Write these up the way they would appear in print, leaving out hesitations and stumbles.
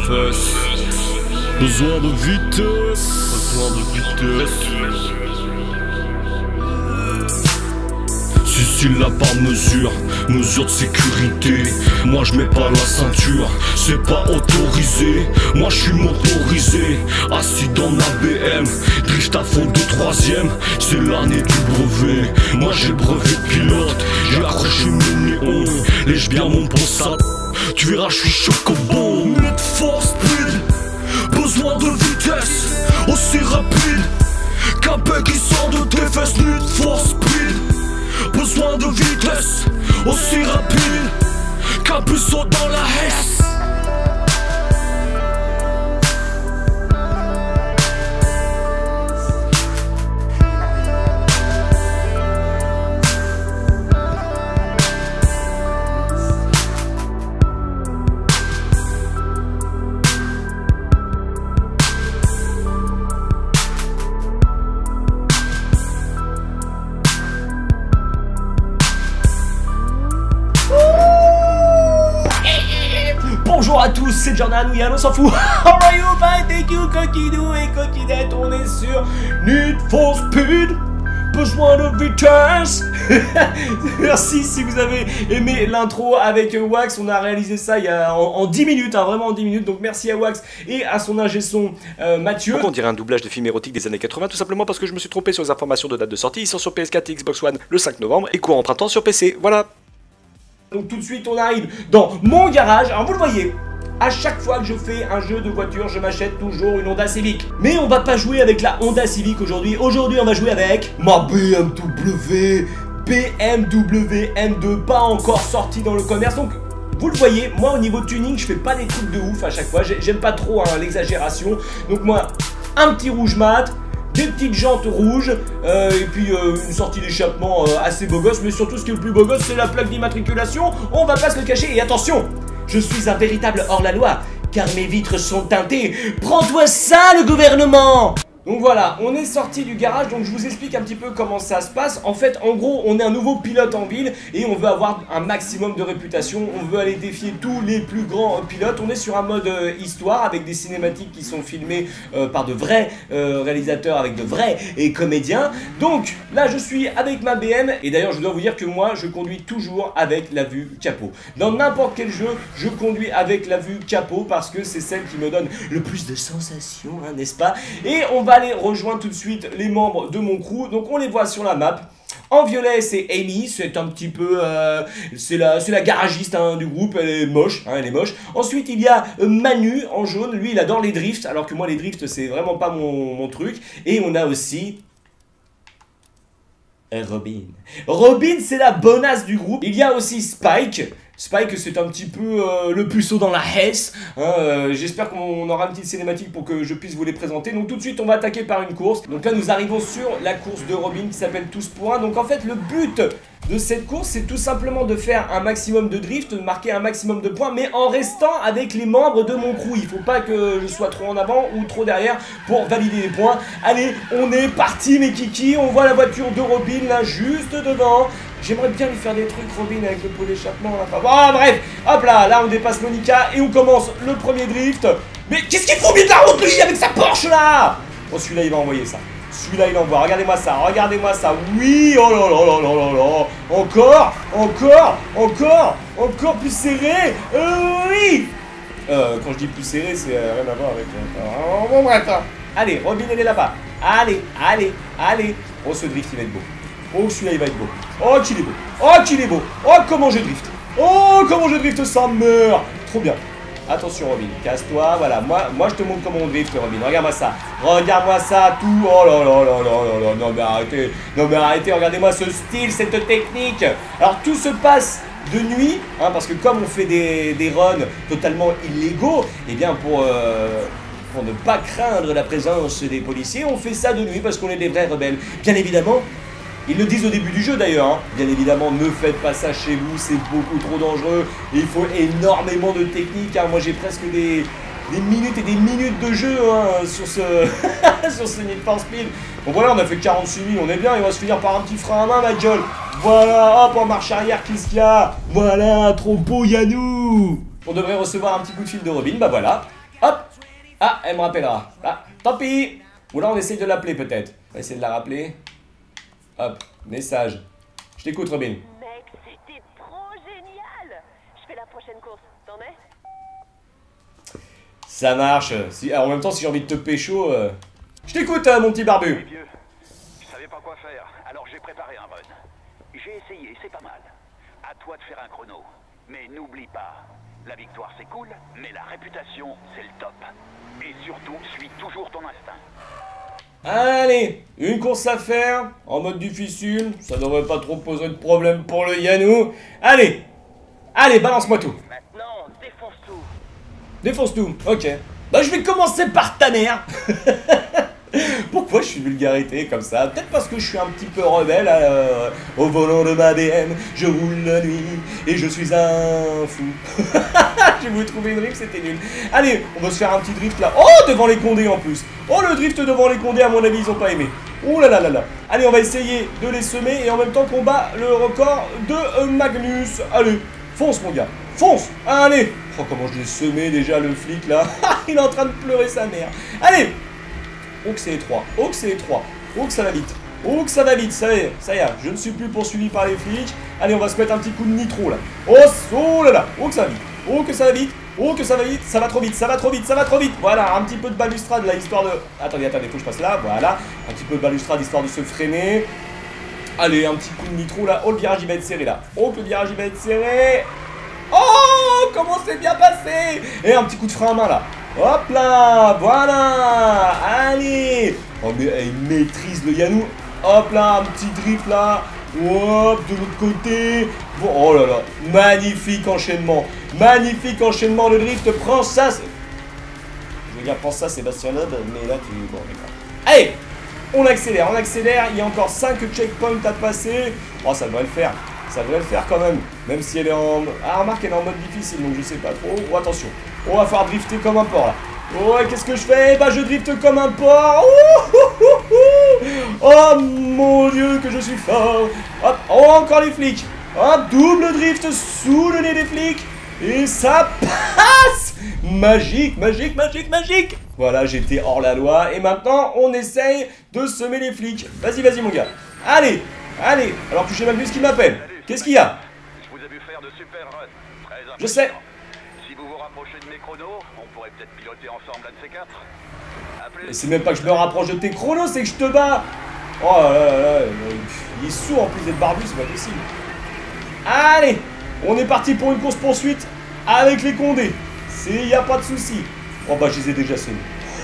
fesses. Besoin de vitesse. Besoin de vitesse. Si là par mesure de sécurité. Moi je mets pas la ceinture, c'est pas autorisé. Moi je suis motorisé, assis dans ma BM. Drift à fond de 3ème, c'est l'année du brevet. Moi j'ai le brevet de pilote, j'ai accroché mes néons. Lèche bien mon bon sap, tu verras je suis chocobon. Need for speed, besoin de vitesse, aussi rapide qu'un bec qui sort de tes fesses. Need for speed, besoin de vitesse, aussi rapide qu'un puceau dans la Hesse. Bonjour à tous, c'est Jordan, oui, on s'en fout. How are you? Fine, thank you, coquidou et coquinette. On est sur Need for Speed, besoin de vitesse. Merci si vous avez aimé l'intro avec Wax. On a réalisé ça il y a en 10 minutes, hein, vraiment en 10 minutes. Donc merci à Wax et à son ingé son Mathieu. Pourquoi on dirait un doublage de film érotique des années 80? Tout simplement parce que je me suis trompé sur les informations de date de sortie. Ils sont sur PS4 et Xbox One le 5 novembre et courant printemps sur PC. Voilà. Donc tout de suite on arrive dans mon garage. Alors vous le voyez, à chaque fois que je fais un jeu de voiture, je m'achète toujours une Honda Civic. Mais on va pas jouer avec la Honda Civic aujourd'hui. Aujourd'hui on va jouer avec ma BMW M2, pas encore sortie dans le commerce. Donc vous le voyez, moi au niveau tuning je fais pas des trucs de ouf à chaque fois. J'aime pas trop hein, l'exagération. Donc moi un petit rouge mat, des petites jantes rouges et puis une sortie d'échappement assez beau gosse. Mais surtout ce qui est le plus beau gosse c'est la plaque d'immatriculation. On va pas se le cacher. Et attention, je suis un véritable hors-la-loi car mes vitres sont teintées. Prends-toi ça le gouvernement! Donc voilà, on est sorti du garage, donc je vous explique un petit peu comment ça se passe. En fait, en gros, on est un nouveau pilote en ville et on veut avoir un maximum de réputation. On veut aller défier tous les plus grands pilotes. On est sur un mode histoire avec des cinématiques qui sont filmées par de vrais réalisateurs, avec de vrais comédiens. Donc là, je suis avec ma BM et d'ailleurs, je dois vous dire que moi, je conduis toujours avec la vue capot. Dans n'importe quel jeu, je conduis avec la vue capot parce que c'est celle qui me donne le plus de sensations, hein, n'est-ce pas? Et on va aller rejoindre tout de suite les membres de mon crew. Donc on les voit sur la map. En violet c'est Amy, c'est un petit peu c'est la garagiste hein, du groupe. Elle est moche, hein, elle est moche. Ensuite il y a Manu en jaune, lui il adore les drifts alors que moi les drifts c'est vraiment pas mon truc. Et on a aussi Robin. Robin c'est la bonasse du groupe. Il y a aussi Spike. Spike c'est un petit peu le puceau dans la Hesse hein, j'espère qu'on aura une petite cinématique pour que je puisse vous les présenter. Donc tout de suite on va attaquer par une course. Donc là nous arrivons sur la course de Robin qui s'appelle Tous pour un. Donc en fait le but de cette course c'est tout simplement de faire un maximum de drift, de marquer un maximum de points mais en restant avec les membres de mon crew. Il faut pas que je sois trop en avant ou trop derrière pour valider les points. Allez on est parti mes kikis. On voit la voiture de Robin là juste devant. J'aimerais bien lui faire des trucs Robin avec le pot d'échappement là. Enfin, bon, bref, hop là on dépasse Monica et on commence le premier drift. Mais qu'est-ce qu'il fout au milieu de la route lui avec sa Porsche là? Oh celui-là il va envoyer ça. Celui-là il envoie, regardez-moi ça, oui, oh là là là là là là. Encore plus serré, oui. Quand je dis plus serré c'est rien à voir avec... bon bref, allez, Robin elle est là-bas, allez. Oh ce drift il va être beau. Oh celui-là il va être beau. Oh qu'il est beau. Oh comment je drift ça meurt. Trop bien. Attention Robin, casse-toi, voilà. Moi je te montre comment on drift Robin. Regarde-moi ça tout. Oh là là là là là. Non mais arrêtez, regardez-moi ce style, cette technique. Alors tout se passe de nuit, hein, parce que comme on fait des runs totalement illégaux, et bien pour ne pas craindre la présence des policiers, on fait ça de nuit parce qu'on est des vrais rebelles. Bien évidemment, ils le disent au début du jeu d'ailleurs, hein. Bien évidemment ne faites pas ça chez vous, c'est beaucoup trop dangereux, et il faut énormément de technique, hein. Moi j'ai presque des minutes et des minutes de jeu hein, sur ce sur ce Need for Speed. Bon voilà, on a fait 46 000, on est bien, il va se finir par un petit frein à main ma gueule. Voilà, hop en marche arrière, qu'est-ce qu'il y a? Voilà, trop beau Yannou. On devrait recevoir un petit coup de fil de Robin, bah voilà. Ah, elle me rappellera. Ah, tant pis. Ou là, on essaye de l'appeler peut-être. On va essayer de la rappeler. Hop, message. Je t'écoute, Robin. Mec, c'était trop génial. Je fais la prochaine course, t'en es? Ça marche. Si, alors, en même temps, si j'ai envie de te pécho... Je t'écoute, mon petit barbu. Oui, vieux. Je savais pas quoi faire, alors j'ai préparé un run. J'ai essayé, c'est pas mal. À toi de faire un chrono. Mais n'oublie pas, la victoire c'est cool, mais la réputation c'est le top. Et surtout, suis toujours ton instinct. Allez, une course à faire, en mode difficile. Ça devrait pas trop poser de problème pour le Yannou. Allez, allez, balance-moi tout. Maintenant, défonce tout. Défonce tout, ok. Bah je vais commencer par ta mère. Pourquoi je suis vulgarité comme ça? Peut-être parce que je suis un petit peu rebelle au volant de ma BM. Je roule la nuit et je suis un fou. J'ai voulu trouver une drift, c'était nul. Allez, on va se faire un petit drift là. Oh, devant les Condés en plus. Oh, le drift devant les Condés, à mon avis, ils ont pas aimé. Oh là là là là. Allez, on va essayer de les semer et en même temps qu'on bat le record de Magnus. Allez, fonce mon gars, fonce. Allez. Oh, comment je l'ai semé déjà le flic là. Il est en train de pleurer sa mère. Allez. Oh que c'est étroit, oh que c'est étroit, oh que ça va vite, oh que ça va vite, ça y est, je ne suis plus poursuivi par les flics. Allez, on va se mettre un petit coup de nitro là. Oh, oh là là, oh que ça va vite, oh que ça va vite, oh que ça va vite, ça va trop vite, ça va trop vite, ça va trop vite. Voilà, un petit peu de balustrade là, histoire de... Attendez, faut que je passe là, voilà. Un petit peu de balustrade, histoire de se freiner. Allez, un petit coup de nitro là, oh le virage il va être serré là, oh que le virage il va être serré. Oh, comment c'est bien passé. Et un petit coup de frein à main là. Hop là, voilà. Allez. Oh mais elle maîtrise le Yannou. Hop là, un petit drift là. Hop, de l'autre côté. Bon, oh là là, magnifique enchaînement. Magnifique enchaînement, le drift prend ça. Je veux dire, prends ça Sébastien Loeb, mais là tu... Bon, d'accord. Allez, on accélère, il y a encore 5 checkpoints à passer. Oh, ça devrait le faire. Ça devrait le faire quand même, même si elle est en... Ah, remarque, elle est en mode difficile, donc je sais pas trop. Oh, attention. On va falloir drifter comme un porc, là. Oh, qu'est-ce que je fais? Bah, je drifte comme un porc. Oh, mon Dieu, que je suis fort. Hop, oh, encore les flics. Hop, double drift sous le nez des flics. Et ça passe. Magique, magique, magique, magique. Voilà, j'étais hors la loi. Et maintenant, on essaye de semer les flics. Vas-y, vas-y, mon gars. Allez, allez. Alors que je sais même plus ce qu'il m'appelle. Qu'est-ce qu'il y a? Je vous ai vu faire de super runs. Très impressionnant. Je sais. Si vous vous rapprochez de mes chronos, on pourrait peut-être piloter ensemble un de ces quatre. Appelez... C'est même pas que je me rapproche de tes chronos, c'est que je te bats. Oh là là là, il est sourd en plus d'être barbu, c'est pas possible. Allez, on est parti pour une course poursuite avec les Condés. Y a pas de souci. Oh bah je les ai déjà semés.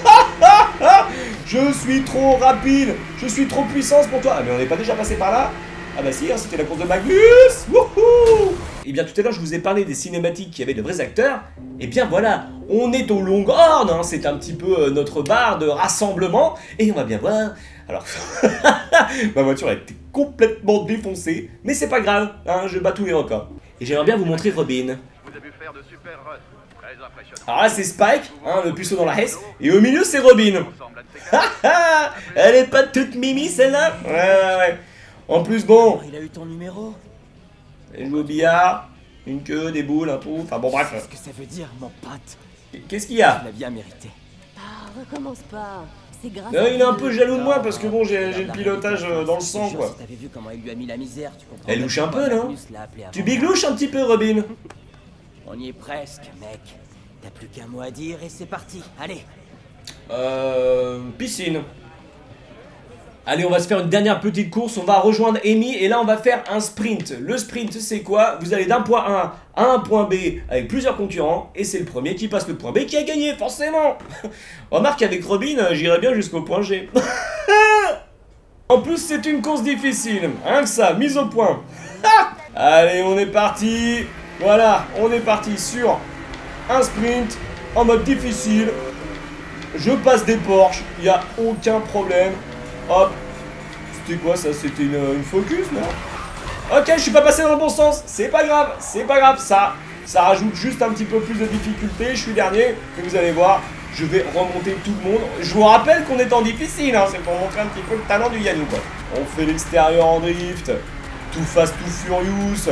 Je suis trop rapide, je suis trop puissance pour toi. Ah mais on n'est pas déjà passé par là? Ah bah si, hein, c'était la course de Magnus. Wouhou. Et bien tout à l'heure je vous ai parlé des cinématiques qui avaient de vrais acteurs. Et bien voilà, on est au Longhorn, hein, c'est un petit peu notre bar de rassemblement. Et on va bien voir. Alors, ma voiture a été complètement défoncée. Mais c'est pas grave, hein, je bats tous les records. Et j'aimerais bien vous montrer Robin. Vous avez vu faire de super runs. Très impressionnant. Alors là c'est Spike, hein, le puceau dans la hesse. Et au milieu c'est Robin. Elle est pas toute mimi celle-là. Ouais. En plus bon, Il a eu ton numéro? elle joue au billard, une queue, des boules, un trou, enfin bon bref. Qu'est-ce que ça veut dire, mon pote? Qu'est-ce qu'il y a? Tu l'as bien mérité. Ah, recommence pas. C'est grave. Il est un peu jaloux de moi parce que bon j'ai le pilotage dans le sang quoi. Si t'avais vu comment il lui a mis la misère, tu comprends. Elle louche un peu non? Magnus l'a appelé avant. Tu biglouches un petit peu Robin? On y est presque, mec. T'as plus qu'un mot à dire et c'est parti. Allez. Piscine. Allez, on va se faire une dernière petite course, on va rejoindre Amy et là on va faire un sprint. Le sprint c'est quoi? Vous allez d'un point A à un point B avec plusieurs concurrents et c'est le premier qui passe le point B qui a gagné, forcément. Remarque avec Robin, j'irai bien jusqu'au point G. En plus c'est une course difficile, rien que ça, mise au point. Allez, on est parti. Voilà, on est parti sur un sprint en mode difficile. Je passe des Porsche, il n'y a aucun problème. Hop, c'était quoi ça? C'était une focus, non? Ok, je suis pas passé dans le bon sens, c'est pas grave, ça rajoute juste un petit peu plus de difficulté. Je suis dernier, mais vous allez voir, je vais remonter tout le monde. Je vous rappelle qu'on est en difficile, hein, c'est pour montrer un petit peu le talent du Yannou, quoi. On fait l'extérieur en drift, tout fast, tout furious.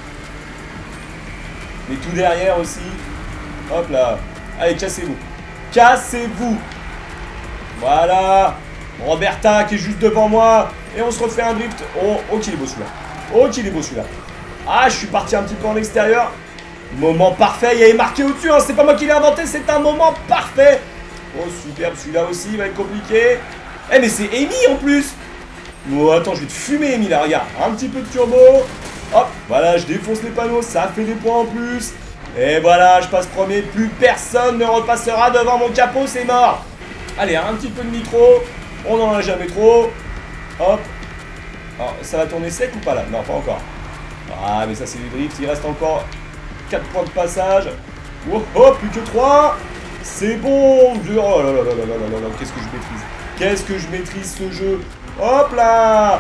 Mais tout derrière aussi. Hop là, allez, cassez-vous. Cassez-vous. Voilà. Roberta qui est juste devant moi. Et on se refait un drift. Oh, qu'il est beau celui-là. Oh, qu'il est beau celui-là. Ah, je suis parti un petit peu en extérieur. Moment parfait. Il y avait marqué au-dessus. Hein. C'est pas moi qui l'ai inventé. C'est un moment parfait. Oh, superbe. Celui-là aussi, il va être compliqué. Eh, mais c'est Amy en plus. Oh, attends, je vais te fumer, Amy, là. Regarde. Un petit peu de turbo. Hop. Voilà, je défonce les panneaux. Ça fait des points en plus. Et voilà, je passe premier. Plus personne ne repassera devant mon capot. C'est mort. Allez, un petit peu de micro. On n'en a jamais trop. Hop. Alors, ça va tourner sec ou pas là? Non, pas encore. Ah, mais ça, c'est du drift. Il reste encore 4 points de passage. Oh, oh, plus que 3. C'est bon. Oh là là là là là là là. Qu'est-ce que je maîtrise? Qu'est-ce que je maîtrise ce jeu? Hop là.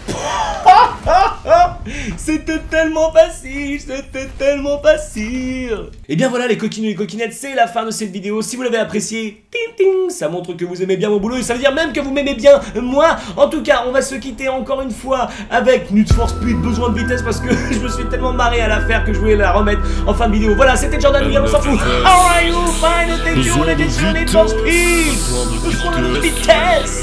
C'était tellement facile, c'était tellement facile. Et bien voilà les coquinous et les coquinettes, c'est la fin de cette vidéo. Si vous l'avez apprécié, ting ting, ça montre que vous aimez bien mon boulot et ça veut dire même que vous m'aimez bien moi. En tout cas, on va se quitter encore une fois avec Need for Speed, besoin de vitesse parce que je me suis tellement marré à la faire que je voulais la remettre en fin de vidéo. Voilà, c'était Jordan Lugan, on s'en fout. How are you? Fine, thank you, on était sur Need for Speed. Besoin de vitesse.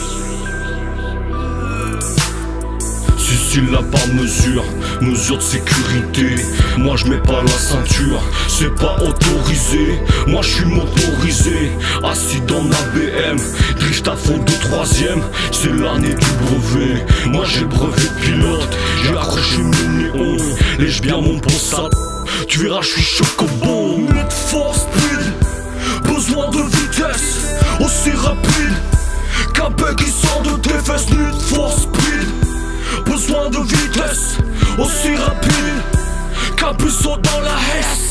Si là par mesure de sécurité. Moi je mets pas la ceinture, c'est pas autorisé. Moi je suis motorisé, assis dans ma BM. Drift à fond de 3ème, c'est l'année du brevet. Moi j'ai le brevet de pilote, j'ai accroché mes néons. Lèche bien mon bon sap, tu verras je suis chocobon. Need for Speed, besoin de vitesse, aussi rapide qu'un bec qui sort de tes fesses. Need for Speed, besoin de vitesse, aussi rapide qu'un puceau dans la haisse.